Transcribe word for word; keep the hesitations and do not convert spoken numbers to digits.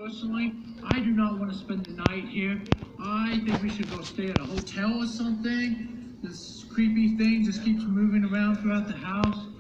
personally, I do not want to spend the night here. I think we should go stay at a hotel or something. This creepy thing just keeps moving around throughout the house.